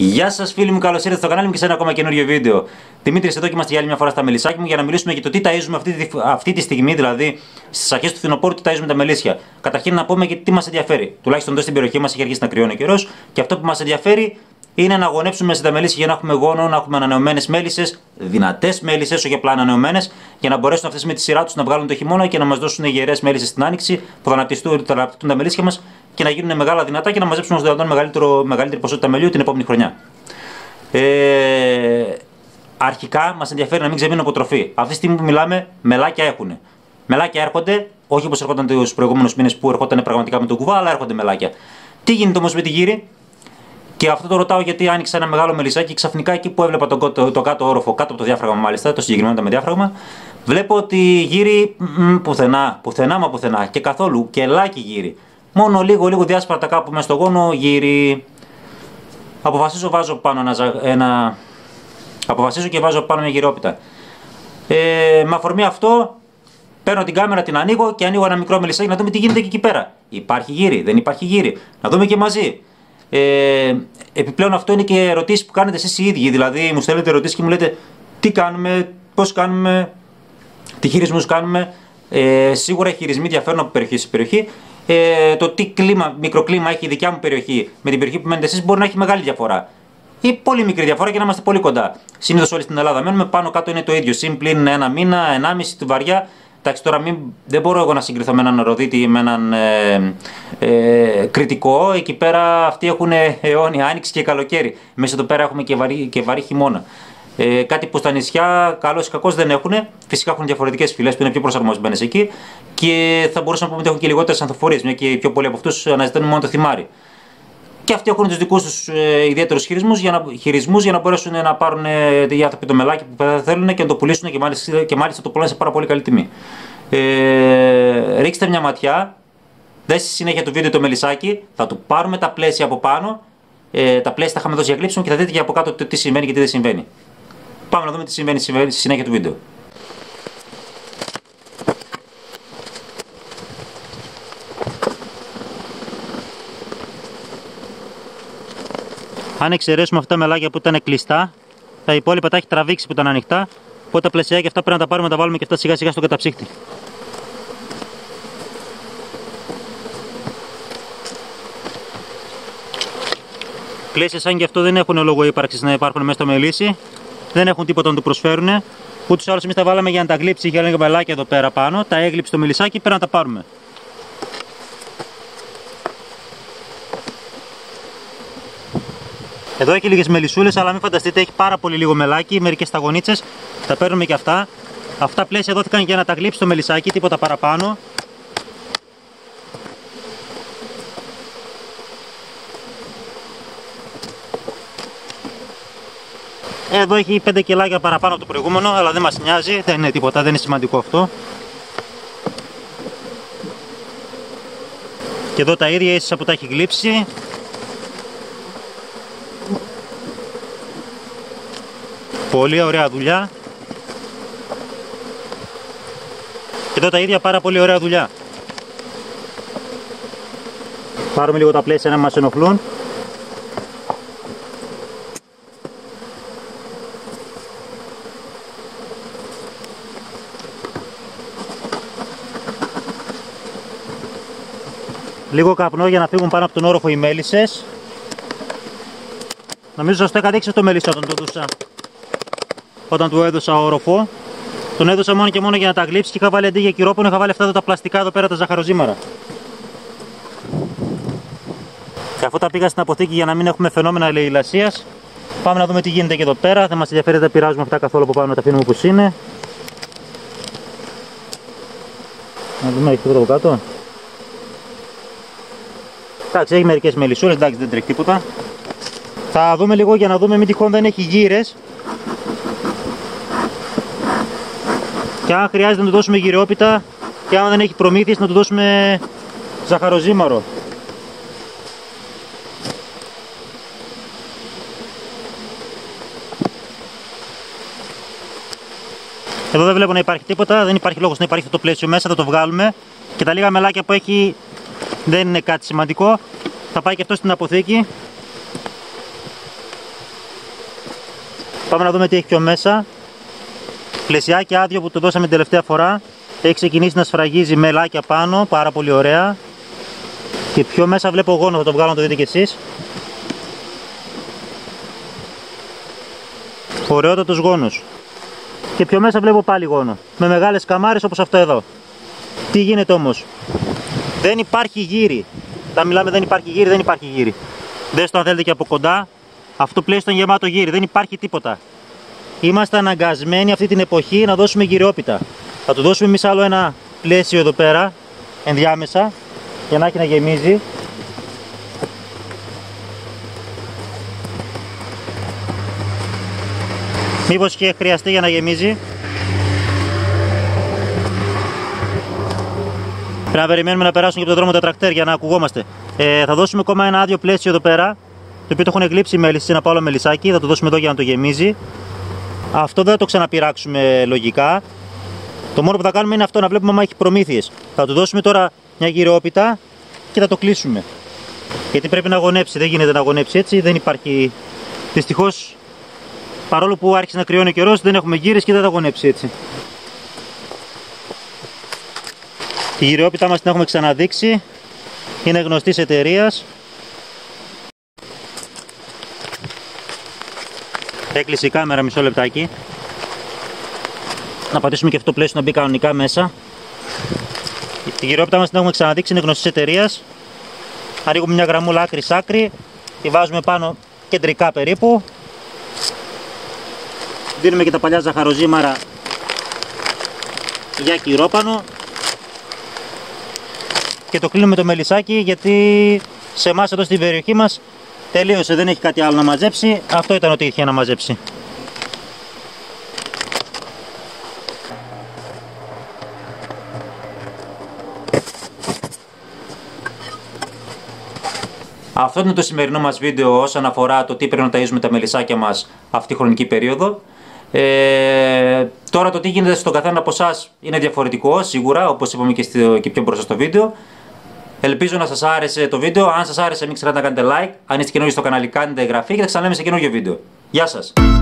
Γεια σας φίλοι μου, καλώς ήρθατε στο κανάλι μου και σε ένα ακόμα καινούριο βίντεο. Δημήτρης εδώ και είμαστε για άλλη μια φορά στα μελισσάκια μου για να μιλήσουμε για το τι ταΐζουμε αυτή τη στιγμή, δηλαδή στις αρχές του φθινοπόρου, τι ταΐζουμε τα μελίσια. Καταρχήν να πούμε και τι μας ενδιαφέρει. Τουλάχιστον εδώ στην περιοχή μας έχει αρχίσει να κρυώνει ο καιρός και αυτό που μας ενδιαφέρει είναι να γονέψουμε σε τα μελίσια για να έχουμε γόνο, να έχουμε ανανεωμένες μέλισσες, δυνατές μέλισσες, όχι απλά ανανεωμένες, για να μπορέσουν αυτές με τη σειρά τους να βγάλουν το χειμώνα και να μας δώσουν γερές μέλισσες στην άνοιξη που θα αναπτυχθούν τα μελίσια μας και να γίνουν μεγάλα δυνατά και να μαζέψουν όσο δυνατόν μεγαλύτερη ποσότητα μελιού την επόμενη χρονιά. Αρχικά μας ενδιαφέρει να μην ξεμείνουν από τροφή. Αυτή τη στιγμή που μιλάμε, μελάκια έχουν. Μελάκια έρχονται, όχι όπως έρχονταν τους προηγούμενους μήνες που έρχονταν πραγματικά με τον κουβά, αλλά έρχονται μελάκια. Τι γίνεται όμως με τη γύρι? Και αυτό το ρωτάω γιατί άνοιξα ένα μεγάλο μελισσάκι και ξαφνικά εκεί που έβλεπα το κάτω όροφο, κάτω από το διάφραγμα μάλιστα, το συγκεκριμένο με διάφραγμα, βλέπω ότι γύρι πουθενά και καθόλου κελάκι γύρι. Μόνο λίγο διάσπαρτα κάπου μέσα στο γόνο γύρι. Αποφασίζω και βάζω πάνω μια γυρόπιτα. Με αφορμή αυτό, παίρνω την κάμερα, την ανοίγω και ανοίγω ένα μικρό μελισσάκι να δούμε τι γίνεται και εκεί πέρα. Υπάρχει γύρι, δεν υπάρχει γύρι. Να δούμε και μαζί. Επιπλέον αυτό είναι και ερωτήσεις που κάνετε εσείς οι ίδιοι. Δηλαδή μου στέλνετε ερωτήσεις και μου λέτε τι κάνουμε, πώς κάνουμε, τι χειρισμούς κάνουμε. Σίγουρα οι χειρισμοί διαφέρουν από περιοχή σε περιοχή. Το τι μικροκλίμα έχει η δικιά μου περιοχή με την περιοχή που μένετε εσείς μπορεί να έχει μεγάλη διαφορά. Ή πολύ μικρή διαφορά και να είμαστε πολύ κοντά. Συνήθως όλοι στην Ελλάδα μένουμε πάνω κάτω είναι το ίδιο. Συμπλήν ένα μήνα, 1,5 τη βαριά. Εντάξει, τώρα δεν μπορώ εγώ να συγκριθώ με έναν Ροδίτη ή με έναν Κρητικό. Εκεί πέρα αυτοί έχουν αιώνια άνοιξη και καλοκαίρι. Μέσα εδώ πέρα έχουμε και βαρύ χειμώνα. Κάτι που στα νησιά καλώς ή κακώς δεν έχουν. Φυσικά έχουν διαφορετικές φυλές που είναι πιο προσαρμοσμένες εκεί. Και θα μπορούσαμε να πούμε ότι έχουν και λιγότερες ανθοφορίες, μια και πιο πολλοί από αυτούς αναζητούν μόνο το θυμάρι. Και αυτοί έχουν τους δικούς τους ιδιαίτερους χειρισμούς για να μπορέσουν να πάρουν οι άνθρωποι το μελάκι που θέλουν και να το πουλήσουν και μάλιστα το πουλάνε σε πάρα πολύ καλή τιμή. Ρίξτε μια ματιά, δες στη συνέχεια του βίντεο το μελισσάκι, θα του πάρουμε τα πλαίσια από πάνω, τα πλαίσια τα είχαμε δώσει για κλείψιμο και θα δείτε και από κάτω τι συμβαίνει και τι δεν συμβαίνει. Πάμε να δούμε τι συμβαίνει στη συνέχεια του βίντεο. Αν εξαιρέσουμε αυτά τα μελάκια που ήταν κλειστά, τα υπόλοιπα τα έχει τραβήξει που ήταν ανοιχτά. Οπότε τα πλαισιάκια αυτά πρέπει να τα πάρουμε να τα βάλουμε και αυτά σιγά σιγά στο καταψύχτη. Πλαίσια σαν και αυτό δεν έχουν λόγο ύπαρξης να υπάρχουν μέσα στο μελίσι. Δεν έχουν τίποτα να του προσφέρουν. Ούτως ή άλλως εμείς τα βάλαμε για να τα γλύψει για λίγα μελάκια εδώ πέρα πάνω. Τα έγλειψε το μελισσάκι, πρέπει να τα πάρουμε. Εδώ έχει λίγες μελισσούλες, αλλά μην φανταστείτε, έχει πάρα πολύ λίγο μελάκι, μερικές σταγονίτσες. Τα παίρνουμε και αυτά. Αυτά πλαίσια δόθηκαν για να τα γλύψει το μελισσάκι, τίποτα παραπάνω. Εδώ έχει 5 κιλάκια παραπάνω από το προηγούμενο, αλλά δεν μας νοιάζει, δεν είναι τίποτα, δεν είναι σημαντικό αυτό. Και εδώ τα ίδια ίσως που τα έχει γλύψει. Πολύ ωραία δουλειά. Και εδώ τα ίδια πάρα πολύ ωραία δουλειά. Πάρουμε λίγο τα πλαίσια να μας ενοχλούν. Λίγο καπνό για να φύγουν πάνω από τον όροφο οι μέλισσες. Νομίζω σας το είχα δείξει το μέλισσα όταν του έδωσα όροφο. Τον έδωσα μόνο και μόνο για να τα γλύψει και είχα βάλει αντί για κυρόπονο, είχα βάλει αυτά εδώ τα πλαστικά εδώ πέρα τα ζαχαροζύμαρα. Και αφού τα πήγα στην αποθήκη για να μην έχουμε φαινόμενα λαιλασίας, πάμε να δούμε τι γίνεται και εδώ πέρα. Δεν μας ενδιαφέρει, δεν πειράζουμε αυτά καθόλου από πάνω, να τα αφήνουμε όπως είναι. Να δούμε, έχει τίποτα από κάτω. Εντάξει, έχει μερικές μελισσούλες, εντάξει, δεν τρέχει τίποτα. Θα δούμε λίγο για να δούμε μην τυχόν δεν έχει γύρες. Και αν χρειάζεται να του δώσουμε γυριόπιτα και αν δεν έχει προμήθειες να του δώσουμε ζαχαροζύμαρο. Εδώ δεν βλέπω να υπάρχει τίποτα, δεν υπάρχει λόγος να υπάρχει αυτό το πλαίσιο μέσα, θα το βγάλουμε. Και τα λίγα μελάκια που έχει δεν είναι κάτι σημαντικό. Θα πάει και αυτό στην αποθήκη. Πάμε να δούμε τι έχει πιο μέσα. Πλαισιάκι άδειο που το δώσαμε την τελευταία φορά. Έχει ξεκινήσει να σφραγίζει μελάκια πάνω, πάρα πολύ ωραία. Και πιο μέσα βλέπω γόνο, θα το βγάλω να το δείτε κι εσείς. Ωραιότατος γόνος. Και πιο μέσα βλέπω πάλι γόνο, με μεγάλες καμάρες όπως αυτό εδώ. Τι γίνεται όμως? Δεν υπάρχει γύρι. Τα μιλάμε δεν υπάρχει γύρι, δεν υπάρχει γύρι. Δες το αν θέλετε και από κοντά. Αυτό πλαίσιο ήταν γεμάτο γύρι, δεν υπάρχει τίποτα. Είμαστε αναγκασμένοι αυτή την εποχή να δώσουμε γυριόπιτα. Θα του δώσουμε εμείς άλλο ένα πλαίσιο εδώ πέρα, ενδιάμεσα, για να έχει να γεμίζει. Μήπως και χρειαστεί για να γεμίζει. Πρέπει να περιμένουμε να περάσουν και από το δρόμο τα τρακτέρ για να ακουγόμαστε. Θα δώσουμε ακόμα ένα άδειο πλαίσιο εδώ πέρα, το οποίο το έχουν γλύψει μέλισσε, ένα άλλο μελισσάκι. Θα το δώσουμε εδώ για να το γεμίζει. Αυτό δεν θα το ξαναπειράξουμε λογικά. Το μόνο που θα κάνουμε είναι αυτό, να βλέπουμε αν έχει προμήθειες. Θα του δώσουμε τώρα μια γυριόπιτα και θα το κλείσουμε. Γιατί πρέπει να αγωνέψει, δεν γίνεται να αγωνέψει έτσι, δεν υπάρχει. Δυστυχώς, παρόλο που άρχισε να κρυώνει ο καιρός, δεν έχουμε γύρες και δεν θα αγωνέψει έτσι. Τη γυριόπιτά μας την έχουμε ξαναδείξει, είναι γνωστής εταιρείας. Έκλεισε η κάμερα, μισό λεπτάκι. Να πατήσουμε και αυτό το πλαίσιο να μπει κανονικά μέσα. Τη γυριόπιτα μας την έχουμε ξαναδείξει, είναι γνωστής εταιρείας. Ανοίγουμε μια γραμμούλα άκρη σ' άκρη, τη βάζουμε πάνω κεντρικά περίπου. Δίνουμε και τα παλιά ζαχαροζύμαρα για κυρόπανο. Και το κλείνουμε το μελισσάκι, γιατί σε εμάς εδώ στην περιοχή μας τελείωσε, δεν έχει κάτι άλλο να μαζέψει. Αυτό ήταν ό,τι είχε να μαζέψει. Αυτό είναι το σημερινό μας βίντεο όσον αφορά το τι πρέπει να ταΐζουμε τα μελισσάκια μας αυτή τη χρονική περίοδο. Τώρα το τι γίνεται στον καθένα από εσάς είναι διαφορετικό σίγουρα, όπως είπαμε και πιο μπροστά στο βίντεο. Ελπίζω να σας άρεσε το βίντεο. Αν σας άρεσε μην ξεχνάτε να κάνετε like. Αν είστε καινούργιοι στο κανάλι κάντε εγγραφή και θα ξαναλέμε σε καινούργιο βίντεο. Γεια σας!